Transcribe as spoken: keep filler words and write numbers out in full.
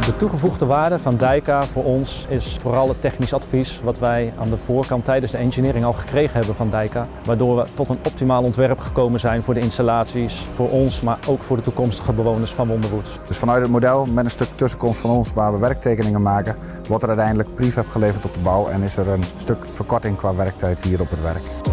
De toegevoegde waarde van Dijka voor ons is vooral het technisch advies wat wij aan de voorkant tijdens de engineering al gekregen hebben van Dijka. Waardoor we tot een optimaal ontwerp gekomen zijn voor de installaties, voor ons, maar ook voor de toekomstige bewoners van Wonderwoods. Dus vanuit het model met een stuk tussenkomst van ons waar we werktekeningen maken, wordt er uiteindelijk prefab geleverd op de bouw en is er een stuk verkorting qua werktijd hier op het werk.